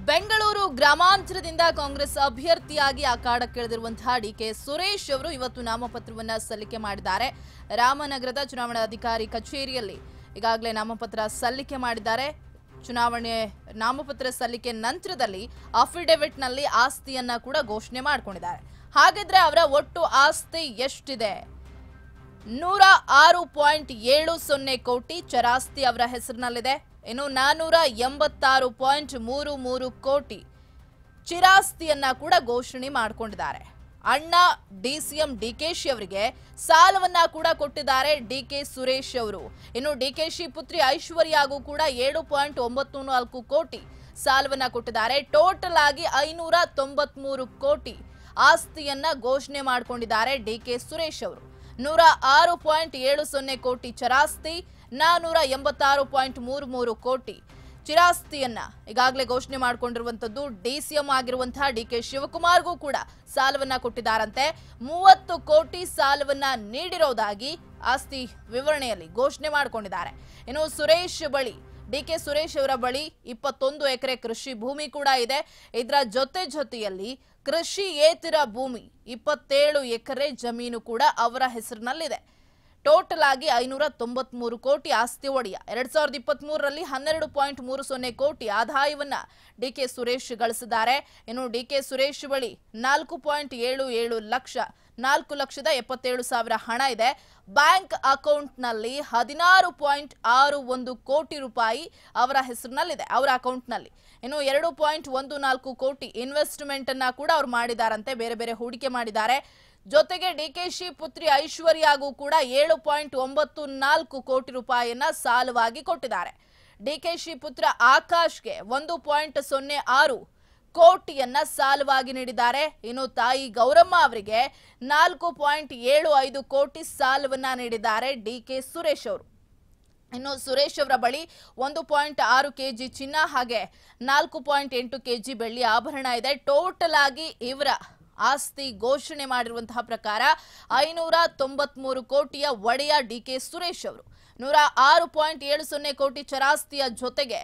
ಬೆಂಗಳೂರು ಗ್ರಾಮಾಂತರದಿಂದ ಕಾಂಗ್ರೆಸ್ ಅಭ್ಯರ್ಥಿಯಾಗಿ ಅಖಾಡಕ್ಕಿಳಿದಿರುವಂತಹ ಡಿಕೆ ಸುರೇಶ್ ಅವರು ಇವತ್ತು ನಾಮಪತ್ರವನ್ನ ಸಲ್ಲಿಕೆ ಮಾಡಿದ್ದಾರೆ. ರಾಮನಗರದ ಚುನಾವಣಾಧಿಕಾರಿ ಕಚೇರಿಯಲ್ಲಿ ಈಗಾಗಲೇ ನಾಮಪತ್ರ ಸಲ್ಲಿಕೆ ಮಾಡಿದ್ದಾರೆ. ಚುನಾವಣೆ ನಾಮಪತ್ರ ಸಲ್ಲಿಕೆ ನಂತರದಲ್ಲಿ ಅಫಿಡವಿಟ್ ನಲ್ಲಿ ಆಸ್ತಿಯನ್ನ ಕೂಡ ಘೋಷಣೆ ಮಾಡಿಕೊಂಡಿದ್ದಾರೆ. ಹಾಗಿದ್ರೆ ಅವರ ಒಟ್ಟು ಆಸ್ತಿ ಎಷ್ಟಿದೆ? 106.70 ಕೋಟಿ ಚರಾಸ್ತಿ ಅವರ ಹೆಸರಿನಲ್ಲಿದೆ. ಇನ್ನು 486.33 ಕೋಟಿ ಚಿರಾಸ್ತಿಯನ್ನ ಕೂಡ ಘೋಷಣೆ ಮಾಡಿಕೊಂಡಿದ್ದಾರೆ. ಅಣ್ಣ ಡಿಸಿಎಂ ಡಿಕೆಶಿ ಅವರಿಗೆ ಸಾಲವನ್ನ ಕೂಡ ಕೊಟ್ಟಿದ್ದಾರೆ ಡಿಕೆ ಸುರೇಶ್ ಅವರು. ಇನ್ನು ಡಿಕೆಶಿ ಪುತ್ರಿ ಐಶ್ವರ್ಯಾಗೂ ಕೂಡ 7.94 ಕೋಟಿ ಸಾಲವನ್ನ ಕೊಟ್ಟಿದ್ದಾರೆ. ಟೋಟಲ್ ಆಗಿ 593 ಕೋಟಿ ಆಸ್ತಿಯನ್ನ ಘೋಷಣೆ ಮಾಡಿಕೊಂಡಿದ್ದಾರೆ ಡಿಕೆ ಸುರೇಶ್ ಅವರು. 106.70 ಕೋಟಿ ಚರಾಸ್ತಿ, 486.33 ಕೋಟಿ ಚಿರಾಸ್ತಿಯನ್ನ ಈಗಾಗಲೇ ಘೋಷಣೆ ಮಾಡಿಕೊಂಡಿರುವಂತದ್ದು. ಡಿಸಿಎಂ ಆಗಿರುವಂತಹ ಡಿಕೆ ಶಿವಕುಮಾರ್ಗೂ ಕೂಡ ಸಾಲವನ್ನ ಕೊಟ್ಟಿದ್ದಾರಂತೆ. 30 ಕೋಟಿ ಸಾಲವನ್ನ ನೀಡಿರೋದಾಗಿ ಆಸ್ತಿ ವಿವರಣೆಯಲ್ಲಿ ಘೋಷಣೆ ಮಾಡಿಕೊಂಡಿದ್ದಾರೆ. ಇನ್ನು ಸುರೇಶ್ ಬಳಿ ಡಿಕೆ ಸುರೇಶ್ ಅವರ ಬಳಿ 21 ಎಕರೆ ಕೃಷಿ ಭೂಮಿ ಕೂಡ ಇದೆ. ಇದರ ಜೊತೆಯಲ್ಲಿ ಕೃಷಿಯೇತರ ಭೂಮಿ 27 ಎಕರೆ ಜಮೀನು ಕೂಡ ಅವರ ಹೆಸರಿನಲ್ಲಿದೆ. ಟೋಟಲ್ ಆಗಿ 593 ಕೋಟಿ ಆಸ್ತಿ ಒಡೆಯ. 2023ರಲ್ಲಿ 12.30 ಕೋಟಿ ಆದಾಯವನ್ನ ಡಿಕೆ ಸುರೇಶ್ ಗಳಿಸಿದ್ದಾರೆ. ಇನ್ನು ಡಿಕೆ ಸುರೇಶ್ ಬಳಿ 4.77 ಲಕ್ಷ 4,77,000 ಹಣ ಇದೆ. ಬ್ಯಾಂಕ್ ಅಕೌಂಟ್ನಲ್ಲಿ 16.61 ಕೋಟಿ ರೂಪಾಯಿ ಅವರ ಹೆಸರಿನಲ್ಲಿದೆ, ಅವರ ಅಕೌಂಟ್ನಲ್ಲಿ. ಇನ್ನು 2.14 ಕೋಟಿ ಇನ್ವೆಸ್ಟ್ಮೆಂಟ್ ಅನ್ನ ಕೂಡ ಅವ್ರು ಮಾಡಿದಾರಂತೆ, ಬೇರೆ ಬೇರೆ ಹೂಡಿಕೆ ಮಾಡಿದ್ದಾರೆ. ಜೊತೆಗೆ ಡಿಕೆಶಿ ಪುತ್ರಿ ಐಶ್ವರ್ಯಾಗೂ ಕೂಡ 7.94 ಕೋಟಿ ರೂಪಾಯಿಯನ್ನ ಸಾಲವಾಗಿ ಕೊಟ್ಟಿದ್ದಾರೆ. ಡಿಕೆಶಿ ಪುತ್ರ ಆಕಾಶ್ಗೆ 1.06 ಕೋಟಿಯನ್ನ ಸಾಲವಾಗಿ ನೀಡಿದ್ದಾರೆ. ಇನ್ನು ತಾಯಿ ಗೌರಮ್ಮ ಅವರಿಗೆ 4.75 ಕೋಟಿ ಸಾಲವನ್ನ ನೀಡಿದ್ದಾರೆ ಡಿಕೆ ಸುರೇಶ್ ಅವರು. ಇನ್ನು ಸುರೇಶ್ ಅವರ ಬಳಿ 1.6 ಕೆಜಿ ಚಿನ್ನ ಹಾಗೆ 4.8 ಕೆಜಿ ಬೆಳ್ಳಿ ಆಭರಣ ಇದೆ. ಟೋಟಲ್ ಆಗಿ ಇವರ ಆಸ್ತಿ ಘೋಷಣೆ ಮಾಡಿರುವಂತಹ ಪ್ರಕಾರ 593 ಕೋಟಿಯ ಒಡೆಯ ಡಿಕೆ ಸುರೇಶ್ ಅವರು. 106.70 ಕೋಟಿ ಚರಾಸ್ತಿಯ ಜೊತೆಗೆ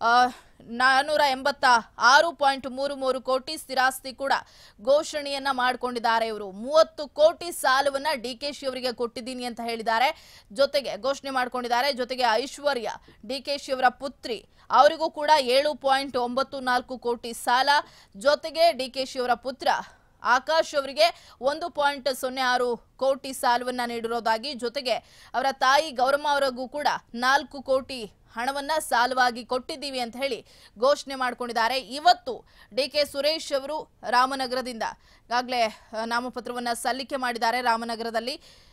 486.33 ಕೋಟಿ ಸ್ಥಿರಾಸ್ತಿ ಕೂಡ ಘೋಷಣೆಯನ್ನ ಮಾಡಿಕೊಂಡಿದ್ದಾರೆ. ಇವರು 30 ಕೋಟಿ ಸಾಲವನ್ನ ಡಿಕೆಶಿ ಅವರಿಗೆ ಕೊಟ್ಟಿದ್ದೀನಿ ಅಂತ ಹೇಳಿದ್ದಾರೆ, ಜೊತೆಗೆ ಘೋಷಣೆ ಮಾಡಿಕೊಂಡಿದ್ದಾರೆ. ಜೊತೆಗೆ ಐಶ್ವರ್ಯ ಡಿಕೆಶಿ ಅವರ ಪುತ್ರಿ, ಅವರಿಗೂ ಕೂಡ 7.94 ಕೋಟಿ ಸಾಲ. ಜೊತೆಗೆ ಡಿಕೆಶಿ ಅವರ ಪುತ್ರ ಆಕಾಶ್ ಅವರಿಗೆ 1.06 ಕೋಟಿ ಸಾಲವನ್ನ ನೀಡಿರೋದಾಗಿ, ಜೊತೆಗೆ ಅವರ ತಾಯಿ ಗೌರಮ್ಮ ಅವರಿಗೂ ಕೂಡ 4 ಕೋಟಿ ಹಣವನ್ನ ಸಾಲವಾಗಿ ಕೊಟ್ಟಿದ್ದೀವಿ ಅಂತ ಹೇಳಿ ಘೋಷಣೆ ಮಾಡಿಕೊಂಡಿದ್ದಾರೆ. ಇವತ್ತು ಡಿಕೆ ಸುರೇಶ್ ಅವರು ರಾಮನಗರದಿಂದ ಈಗಾಗಲೇ ನಾಮಪತ್ರವನ್ನ ಸಲ್ಲಿಕೆ ಮಾಡಿದ್ದಾರೆ. ರಾಮನಗರದಲ್ಲಿ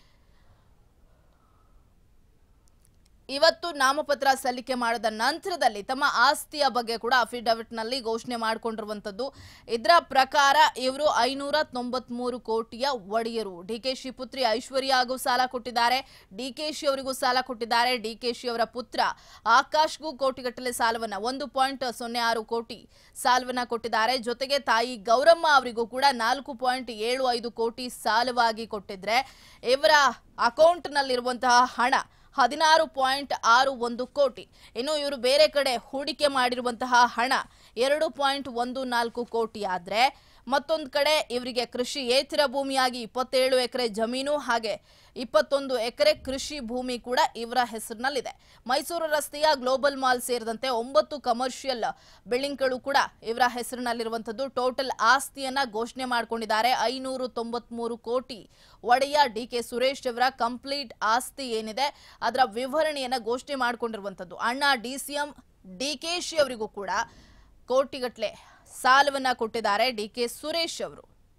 ಇವತ್ತು ನಾಮಪತ್ರ ಸಲ್ಲಿಕೆ ಮಾಡಿದ ನಂತರದಲ್ಲಿ ತಮ್ಮ ಆಸ್ತಿಯ ಬಗ್ಗೆ ಕೂಡ ಅಫಿಡವಿಟ್ ನಲ್ಲಿ ಘೋಷಣೆ ಮಾಡಿಕೊಂಡಿರುವಂತದ್ದು. ಇದರ ಪ್ರಕಾರ ಇವರು 593 ಕೋಟಿಯ ಒಡೆಯರು. ಡಿಕೆಶಿ ಪುತ್ರಿ ಐಶ್ವರ್ಯಾಗೂ ಸಾಲ ಕೊಟ್ಟಿದ್ದಾರೆ, ಡಿಕೆಶಿ ಅವರಿಗೂ ಸಾಲ ಕೊಟ್ಟಿದ್ದಾರೆ. ಡಿಕೆಶಿ ಅವರ ಪುತ್ರ ಆಕಾಶ್ಗೂ ಕೋಟಿಗಟ್ಟಲೆ ಸಾಲವನ್ನ 1.06 ಕೋಟಿ ಸಾಲವನ್ನ ಕೊಟ್ಟಿದ್ದಾರೆ. ಜೊತೆಗೆ ತಾಯಿ ಗೌರಮ್ಮ ಅವರಿಗೂ ಕೂಡ 4.75 ಕೋಟಿ ಸಾಲವಾಗಿ ಕೊಟ್ಟಿದ್ರೆ, ಇವರ ಅಕೌಂಟ್ ನಲ್ಲಿರುವಂತಹ ಹಣ 16.61 ಕೋಟಿ. ಇನ್ನು ಇವರು ಬೇರೆ ಕಡೆ ಹೂಡಿಕೆ ಮಾಡಿರುವಂತಹ ಹಣ 2.14 ಕೋಟಿ ಆದ್ರೆ, ಮತ್ತೊಂದು ಕಡೆ ಇವರಿಗೆ ಕೃಷಿಯೇತರ ಭೂಮಿಯಾಗಿ 27 ಎಕರೆ ಜಮೀನು ಹಾಗೆ 21 ಎಕರೆ ಕೃಷಿ ಭೂಮಿ ಕೂಡ ಇವರ ಹೆಸರಿನಲ್ಲಿದೆ. ಮೈಸೂರು ರಸ್ತೆಯ ಗ್ಲೋಬಲ್ ಮಾಲ್ ಸೇರಿದಂತೆ 9 ಕಮರ್ಷಿಯಲ್ ಬಿಲ್ಡಿಂಗ್ಗಳು ಕೂಡ ಇವರ ಹೆಸರಿನಲ್ಲಿರುವಂತದ್ದು. ಟೋಟಲ್ ಆಸ್ತಿಯನ್ನ ಘೋಷಣೆ ಮಾಡಿಕೊಂಡಿದ್ದಾರೆ. 593 ಕೋಟಿ ಒಡೆಯ ಡಿಕೆ ಸುರೇಶ್ ಅವರ ಕಂಪ್ಲೀಟ್ ಆಸ್ತಿ ಏನಿದೆ ಅದರ ವಿವರಣೆಯನ್ನ ಘೋಷಣೆ ಮಾಡಿಕೊಂಡಿರುವಂತದ್ದು. ಅಣ್ಣ ಡಿಸಿಎಂ ಡಿಕೆಶಿ ಅವರಿಗೂ ಕೂಡ ಕೋಟಿಗಟ್ಟಲೆ ಸಾಲವನ್ನ ಕೊಟ್ಟಿದ್ದಾರೆ ಡಿಕೆ ಸುರೇಶ್ ಅವರು.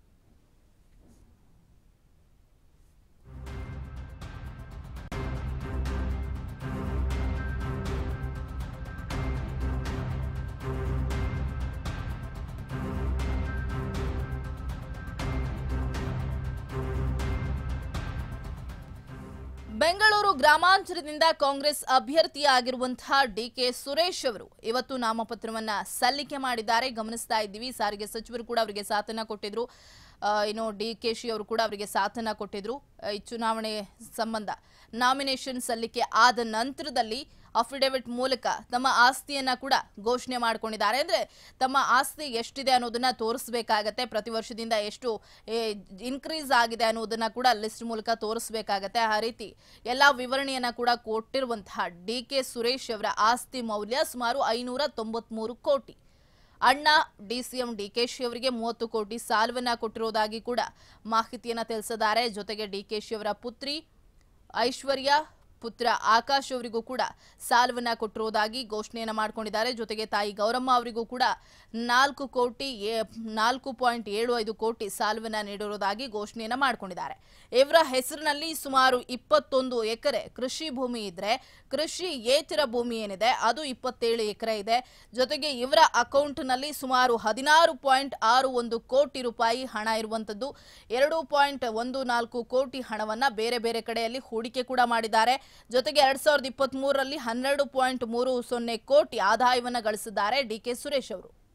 ಬೆಂಗಳೂರು ಗ್ರಾಮಾಂತರದಿಂದ ಕಾಂಗ್ರೆಸ್ ಅಭ್ಯರ್ಥಿಯಾಗಿರುವಂತಹ ಡಿಕೆ ಸುರೇಶ್ ಅವರು ಇವತ್ತು ನಾಮಪತ್ರವನ್ನ ಸಲ್ಲಿಕೆ ಮಾಡಿದ್ದಾರೆ. ಗಮನಿಸ್ತಾ ಇದ್ದೀವಿ, ಸಾರಿಗೆ ಸಚಿವರು ಕೂಡ ಅವರಿಗೆ ಸಾಥನ್ನ ಕೊಟ್ಟಿದ್ರು. ಇನ್ನು ಡಿಕೆಶಿ ಅವರು ಕೂಡ ಅವರಿಗೆ ಸಾಥನ್ನ ಕೊಟ್ಟಿದ್ರು. ಈ ಚುನಾವಣೆ ಸಂಬಂಧ ನಾಮಿನೇಷನ್ ಸಲ್ಲಿಕೆ ಆದ ನಂತರದಲ್ಲಿ ಅಫಿಡವಿಟ್ ಮೂಲಕ ತಮ್ಮ ಆಸ್ತಿಯನ್ನ ಕೂಡ ಘೋಷಣೆ ಮಾಡಿಕೊಂಡಿದ್ದಾರೆ. ಅಂದ್ರೆ ತಮ್ಮ ಆಸ್ತಿ ಎಷ್ಟಿದೆ ಅನ್ನೋದನ್ನ ತೋರಿಸಬೇಕಾಗತ್ತೆ, ಪ್ರತಿ ವರ್ಷದಿಂದ ಎಷ್ಟು ಇನ್ಕ್ರೀಸ್ ಆಗಿದೆ ಅನ್ನೋದನ್ನ ಕೂಡ ಲಿಸ್ಟ್ ಮೂಲಕ ತೋರಿಸಬೇಕಾಗತ್ತೆ. ಆ ರೀತಿ ಎಲ್ಲಾ ವಿವರಣೆಯನ್ನ ಕೂಡ ಕೊಟ್ಟಿರುವಂತಹ ಡಿ.ಕೆ. ಸುರೇಶ್ ಅವರ ಆಸ್ತಿ ಮೌಲ್ಯ ಸುಮಾರು 593 ಕೋಟಿ. ಅಣ್ಣ ಡಿಸಿಎಂ ಡಿಕೆಶಿ ಅವರಿಗೆ 30 ಕೋಟಿ ಸಾಲವನ್ನ ಕೊಟ್ಟಿರೋದಾಗಿ ಕೂಡ ಮಾಹಿತಿಯನ್ನ ತಿಳಿಸಿದ್ದಾರೆ. ಜೊತೆಗೆ ಡಿಕೆಶಿ ಅವರ ಪುತ್ರಿ ಐಶ್ವರ್ಯ, ಪುತ್ರ ಆಕಾಶ್ ಅವರಿಗೂ ಕೂಡ ಸಾಲವನ್ನ ಕೊಟ್ಟಿರೋದಾಗಿ ಘೋಷಣೆಯನ್ನ ಮಾಡಿಕೊಂಡಿದ್ದಾರೆ. ಜೊತೆಗೆ ತಾಯಿ ಗೌರಮ್ಮ ಅವರಿಗೂ ಕೂಡ 4.75 ಕೋಟಿ ಸಾಲವನ್ನ ನೀಡಿರೋದಾಗಿ ಘೋಷಣೆಯನ್ನ ಮಾಡಿಕೊಂಡಿದ್ದಾರೆ. ಇವರ ಹೆಸರಿನಲ್ಲಿ ಸುಮಾರು 21 ಎಕರೆ ಕೃಷಿ ಭೂಮಿ ಇದ್ರೆ, ಕೃಷಿಯೇತರ ಭೂಮಿ ಏನಿದೆ ಅದು 27 ಎಕರೆ ಇದೆ. ಜೊತೆಗೆ ಇವರ ಅಕೌಂಟ್ನಲ್ಲಿ ಸುಮಾರು 16.61 ಕೋಟಿ ರೂಪಾಯಿ ಹಣ ಇರುವಂತದ್ದು. 2.14 ಕೋಟಿ ಹಣವನ್ನ ಬೇರೆ ಬೇರೆ ಕಡೆಯಲ್ಲಿ ಹೂಡಿಕೆ ಕೂಡ ಮಾಡಿದ್ದಾರೆ. ಜೊತೆಗೆ 2023ರಲ್ಲಿ 12.30 ಕೋಟಿ ಆದಾಯವನ್ನ ಗಳಿಸಿದ್ದಾರೆ ಡಿ.ಕೆ. ಸುರೇಶ್ ಅವರು.